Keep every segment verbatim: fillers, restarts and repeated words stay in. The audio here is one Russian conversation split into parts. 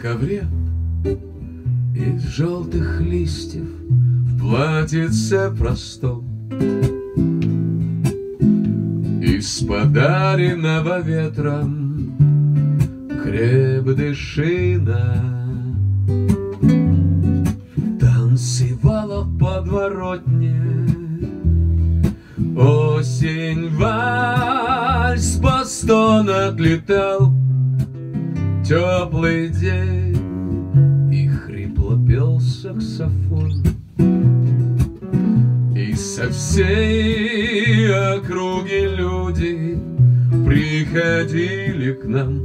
ковре из желтых листьев в платьице простом, из подаренного ветром крепдышина танцевала в подворотне. Осень вальс бастон отлетал, теплый день, и хрипло пел саксофон. И со всей округи люди приходили к нам,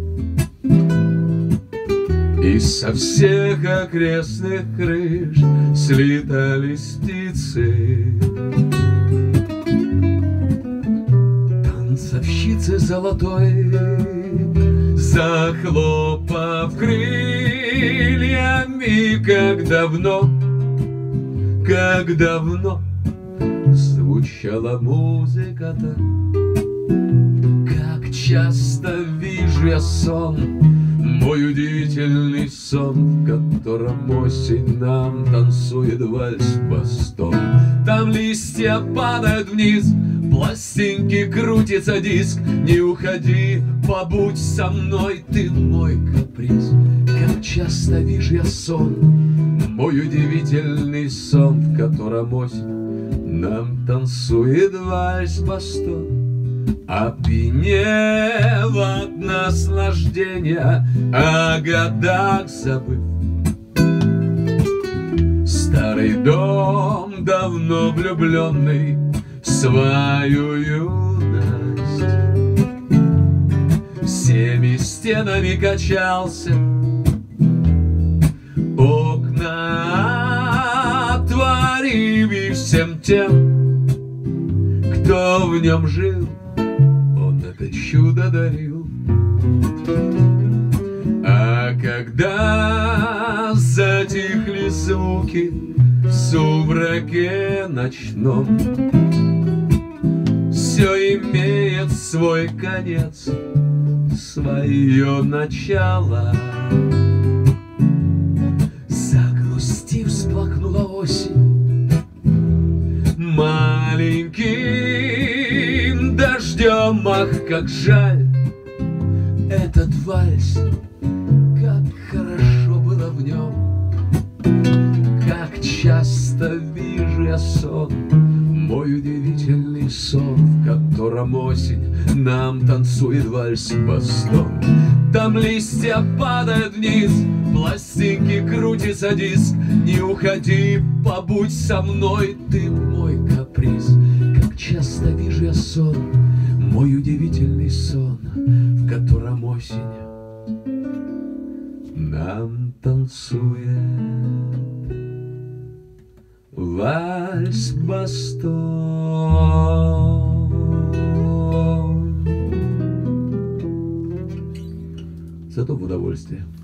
и со всех окрестных крыш слетались птицы. Танцовщицы золотой, захлопав крыльями, как давно, как давно звучала музыка-то. Как часто вижу я сон, мой удивительный сон, в котором осень нам танцует вальс-бастон. Там листья падают вниз, пластинки крутится диск. Не уходи, побудь со мной, ты мой каприз. Как часто вижу я сон, мой удивительный сон, в котором осень нам танцует вальс-бастон. Опьянев от наслаждения, о годах забыв, старый дом, давно влюбленный в свою юность, всеми стенами качался, окна отворив, и всем тем, кто в нем жил, это чудо дарил. А когда затихли звуки в сумраке ночном, все имеет свой конец, свое начало. Загрустив, всплакнула осень маленьким дождем. Ах, как жаль этот вальс, как хорошо было в нем. Как часто вижу я сон, мой удивительный сон, в котором осень нам танцует вальс-бастон. Там листья падают вниз, пластинки крутится диск. Не уходи, побудь со мной, ты мой каприз. Как часто вижу я сон, мой удивительный сон, в котором осень нам танцует вальс-бастон. Зато в удовольствие.